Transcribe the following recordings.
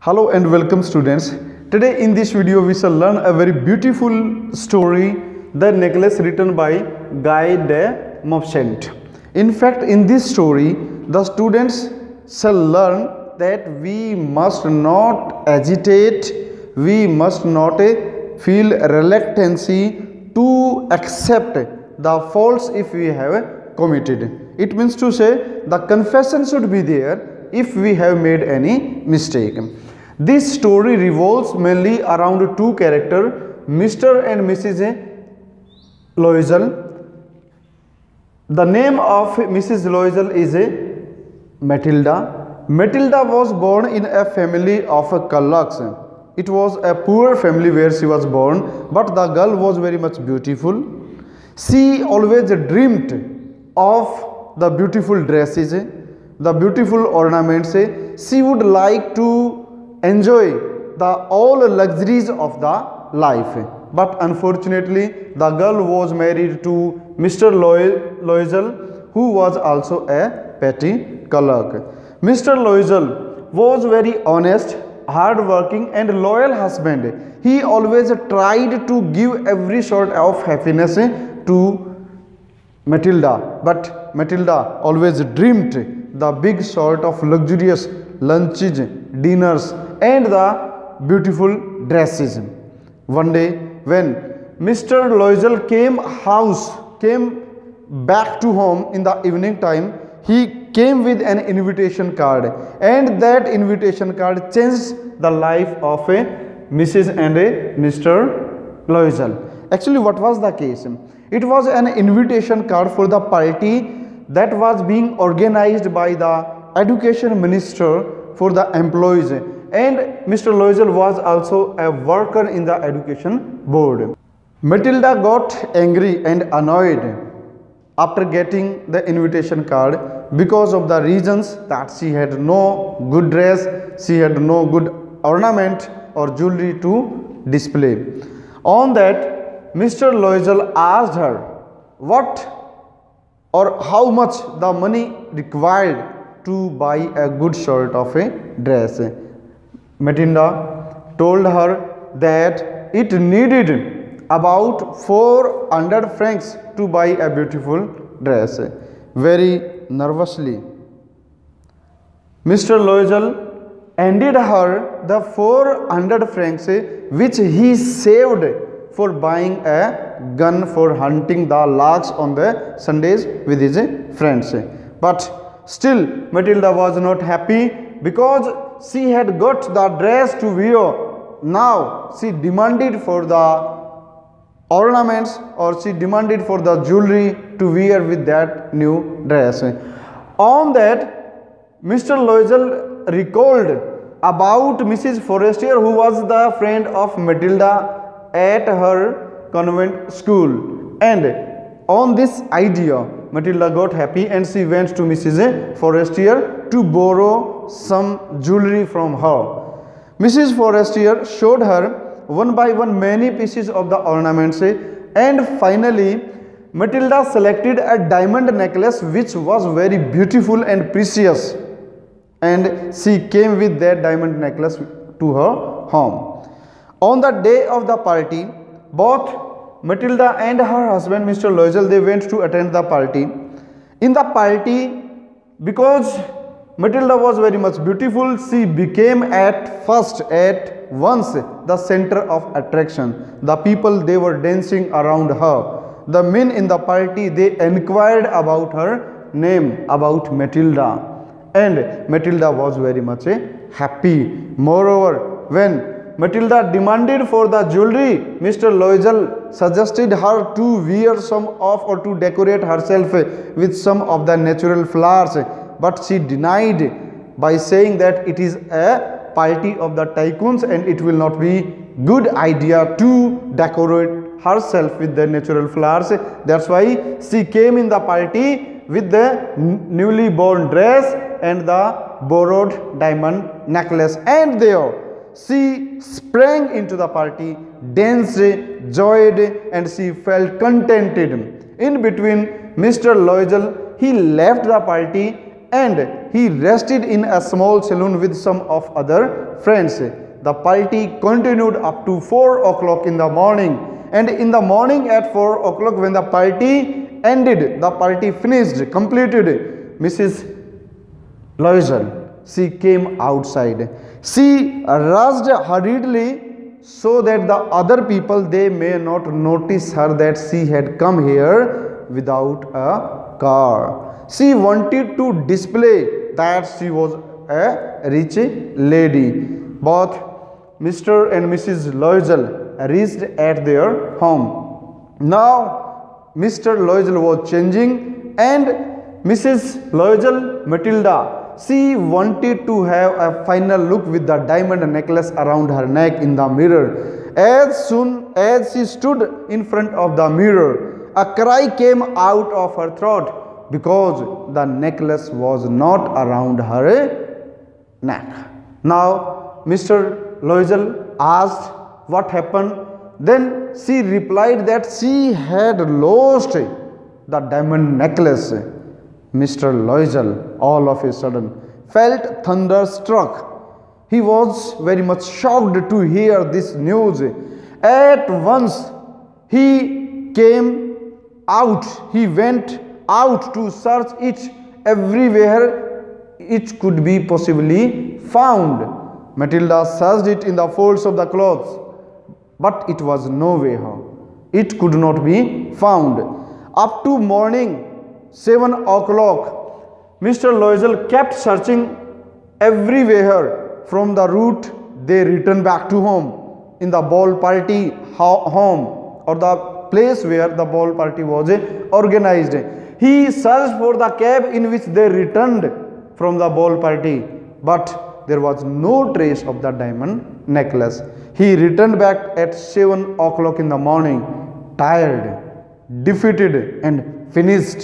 Hello and welcome students. Today in this video we shall learn a very beautiful story, The Necklace, written by Guy de Maupassant. In fact, in this story the students shall learn that we must not agitate, we must not feel reluctancy to accept the faults if we have committed. It means to say the confession should be there if we have made any mistake. This story revolves mainly around two characters, Mr. and Mrs. Loisel. The name of Mrs. Loisel is Matilda. Matilda was born in a family of clerks. It was a poor family where she was born, but the girl was very much beautiful. She always dreamed of the beautiful dresses, the beautiful ornaments. She would like to enjoy all luxuries of the life, but unfortunately the girl was married to Mr. Loisel, who was also a petty clerk. Mr. Loisel was very honest, hard-working and loyal husband. He always tried to give every sort of happiness to Matilda, but Matilda always dreamed the big sort of luxurious lunches, dinners and the beautiful dresses. One day when Mr. Loisel came back to home in the evening time, he came with an invitation card, and that invitation card changed the life of a Mrs. and a Mr. Loisel. Actually, what was the case? It was an invitation card for the party that was being organized by the education minister for the employees, and Mr. Loisel was also a worker in the education board. Matilda got angry and annoyed after getting the invitation card because of the reasons that she had no good dress, she had no good ornament or jewelry to display. On that, Mr. Loisel asked her what or how much the money required to buy a good sort of a dress. Matilda told her that it needed about 400 francs to buy a beautiful dress. Very nervously, Mr. Loisel handed her the 400 francs which he saved for buying a gun for hunting the larks on the Sundays with his friends. But still Matilda was not happy because she had got the dress to wear. Now she demanded for the ornaments, or she demanded for the jewelry to wear with that new dress. On that, Mr. Loisel recalled about Mrs. Forestier, who was the friend of Matilda at her convent school, and on this idea Matilda got happy and she went to Mrs. Forestier to borrow some jewelry from her. Mrs. Forestier showed her one by one many pieces of the ornaments, and finally Matilda selected a diamond necklace which was very beautiful and precious, and she came with that diamond necklace to her home. On the day of the party, both Matilda and her husband Mr. Loisel, they went to attend the party. In the party, because Matilda was very much beautiful, she became at once the center of attraction. The people, they were dancing around her. The men in the party, they inquired about her name, about Matilda, and Matilda was very much happy. Moreover, when Matilda demanded for the jewelry, Mr. Loisel suggested her to wear some of, or to decorate herself with some of the natural flowers, but she denied by saying that it is a party of the tycoons and it will not be good idea to decorate herself with the natural flowers. That's why she came in the party with the newly born dress and the borrowed diamond necklace, and there she sprang into the party, danced, joyed, and she felt contented. In between, Mr. Loisel, he left the party and he rested in a small saloon with some of other friends. The party continued up to 4 o'clock in the morning, and in the morning at 4 o'clock, when the party ended, the party finished, completed, Mrs. Loisel, she came outside. She rushed hurriedly so that the other people, they may not notice her that she had come here without a car. She wanted to display that she was a rich lady. Both Mr. and Mrs. Loisel reached at their home. Now Mr. Loisel was changing, and Mrs. Loisel, Matilda, she wanted to have a final look with the diamond necklace around her neck in the mirror. As soon as she stood in front of the mirror, a cry came out of her throat because the necklace was not around her neck. Now Mr. Loisel asked what happened. Then she replied that she had lost the diamond necklace. Mr. Loisel, all of a sudden, felt thunderstruck. He was very much shocked to hear this news. At once, he came out. He went out to search it everywhere it could be possibly found. Matilda searched it in the folds of the clothes, but it was nowhere. It could not be found. Up to morning, 7 o'clock, Mr. Loisel kept searching everywhere. From the route, they returned back to home, in the ball party home, or the place where the ball party was organized. He searched for the cab in which they returned from the ball party, but there was no trace of the diamond necklace. He returned back at 7 o'clock in the morning, tired, defeated, and finished.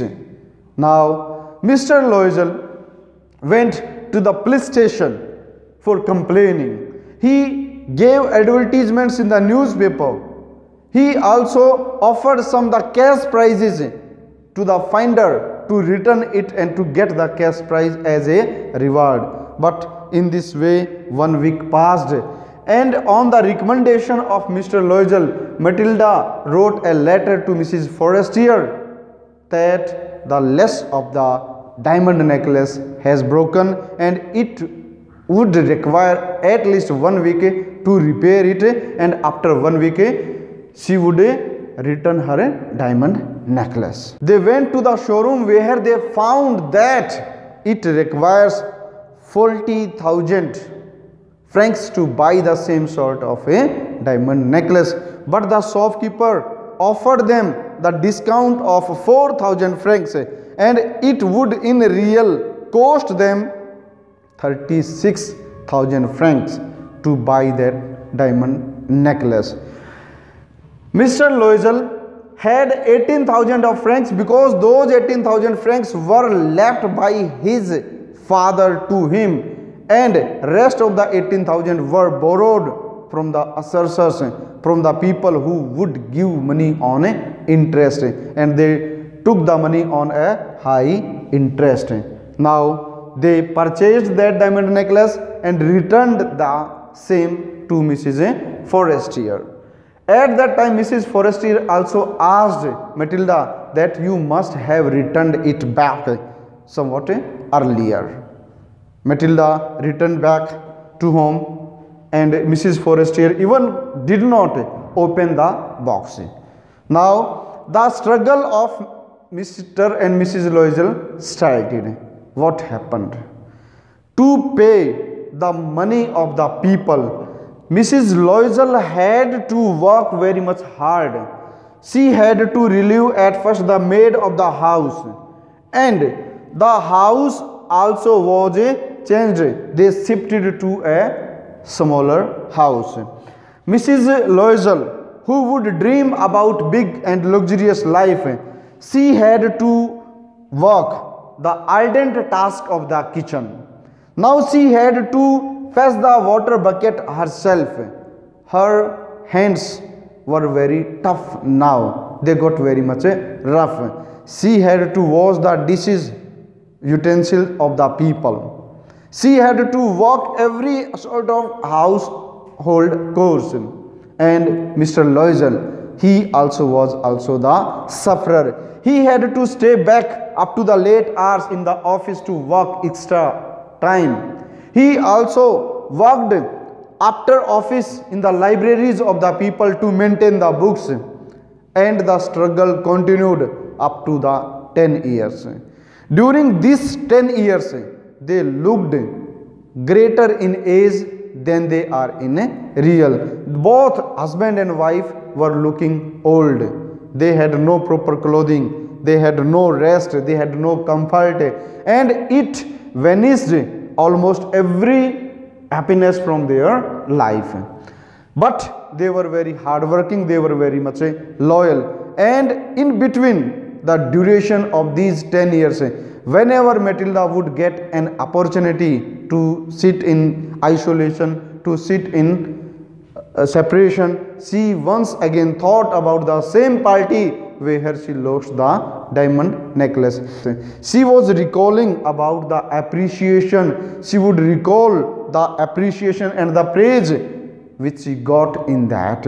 Now, Mr. Loisel went to the police station for complaining. He gave advertisements in the newspaper. He also offered some the cash prizes to the finder to return it and to get the cash prize as a reward. But in this way, 1 week passed, and on the recommendation of Mr. Loisel, Matilda wrote a letter to Mrs. Forestier that the lace of the diamond necklace has broken and it would require at least 1 week to repair it, and after 1 week she would return her diamond necklace. They went to the showroom where they found that it requires 40,000 francs to buy the same sort of a diamond necklace, but the shopkeeper offered them the discount of 4,000 francs, and it would in real cost them 36,000 francs to buy that diamond necklace. Mr. Loisel had 18,000 of francs because those 18,000 francs were left by his father to him, and rest of the 18,000 were borrowed from the assessors, from the people who would give money on interest, and they took the money on a high interest. Now they purchased that diamond necklace and returned the same to Mrs. Forestier. At that time, Mrs. Forestier also asked Matilda that you must have returned it back somewhat earlier. Matilda returned back to home, and Mrs. Forestier even did not open the box. Now the struggle of Mr. and Mrs. Loisel started. What happened? To pay the money of the people, Mrs. Loisel had to work very much hard. She had to relieve at first the maid of the house, and the house also was changed. They shifted to a smaller house. Mrs. Loisel, who would dream about big and luxurious life, she had to work the ardent task of the kitchen. Now she had to fetch the water bucket herself. Her hands were very tough now. They got very much rough. She had to wash the dishes utensils of the people. She had to walk every sort of household chores. And Mr. Loisel, he also was also the sufferer. He had to stay back up to the late hours in the office to work extra time. He also worked after office in the libraries of the people to maintain the books, and the struggle continued up to the 10 years. During these 10 years, they looked greater in age than they are in real. Both husband and wife were looking old. They had no proper clothing, they had no rest, they had no comfort, and it vanished almost every happiness from their life. But they were very hardworking, they were very much loyal, and in between the duration of these 10 years, whenever Matilda would get an opportunity to sit in isolation, to sit in separation, she once again thought about the same party where she lost the diamond necklace. She was recalling about the appreciation, she would recall the appreciation and the praise which she got in that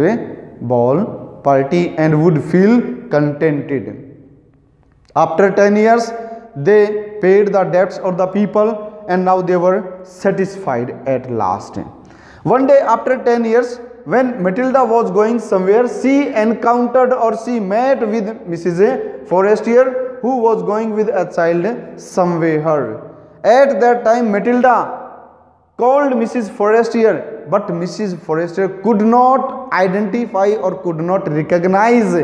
ball party, and would feel contented. After 10 years, they paid the debts of the people, and now they were satisfied at last. One day after 10 years, when Matilda was going somewhere, she encountered or she met with Mrs. Forestier, who was going with a child somewhere. At that time, Matilda called Mrs. Forestier, but Mrs. Forestier could not identify or could not recognize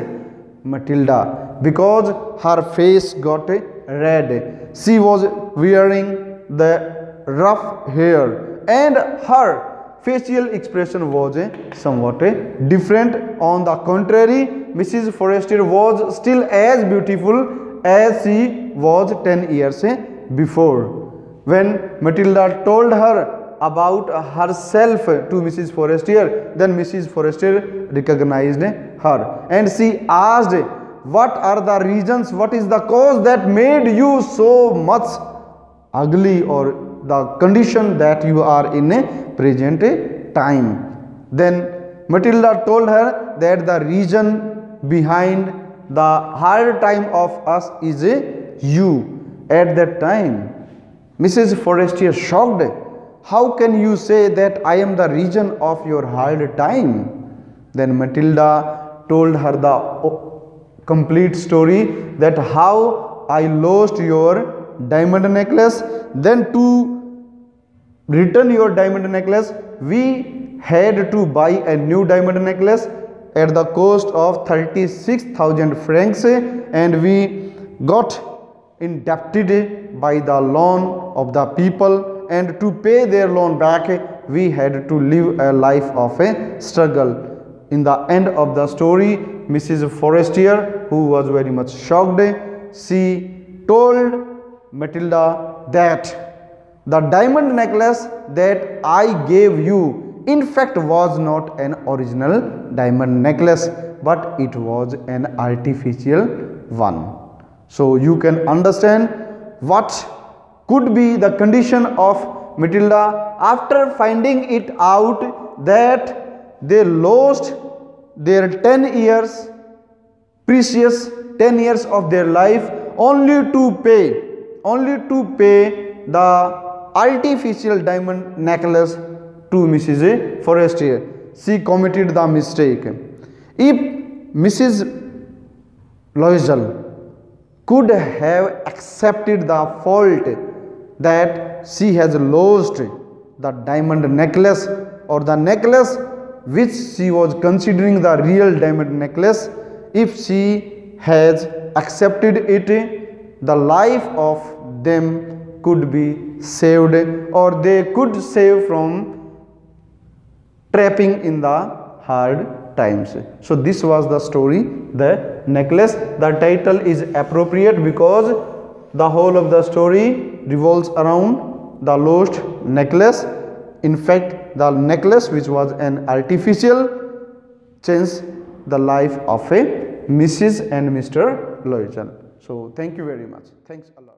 Matilda because her face got red. She was wearing the rough hair, and her facial expression was somewhat different. On the contrary, Mrs. Forestier was still as beautiful as she was 10 years before. When Matilda told her about herself to Mrs. Forestier, then Mrs. Forestier recognized her, and she asked, what are the reasons, what is the cause that made you so much ugly, or the condition that you are in a present time? Then Matilda told her that the reason behind the hard time of us is you. At that time, Mrs. Forestier shocked. How can you say that I am the reason of your hard time? Then Matilda told her the complete story, that how I lost your diamond necklace. Then to return your diamond necklace, we had to buy a new diamond necklace at the cost of 36,000 francs, and we got indebted by the loan of the people, and to pay their loan back we had to live a life of a struggle. In the end of the story, Mrs. Forestier, who was very much shocked, she told Matilda that the diamond necklace that I gave you in fact was not an original diamond necklace, but it was an artificial one. So you can understand what could be the condition of Matilda after finding it out that they lost their 10 years, precious 10 years of their life only to pay the artificial diamond necklace to Mrs. Forestier. She committed the mistake. If Mrs. Loisel could have accepted the fault that she has lost the diamond necklace, or the necklace which she was considering the real diamond necklace, if she has accepted it, the life of them could be saved, or they could save from trapping in the hard times. So this was the story, the necklace. The title is appropriate because the whole of the story revolves around the lost necklace. In fact, the necklace, which was an artificial, changed the life of a Mrs. and Mr. Loisel. So thank you very much. Thanks a lot.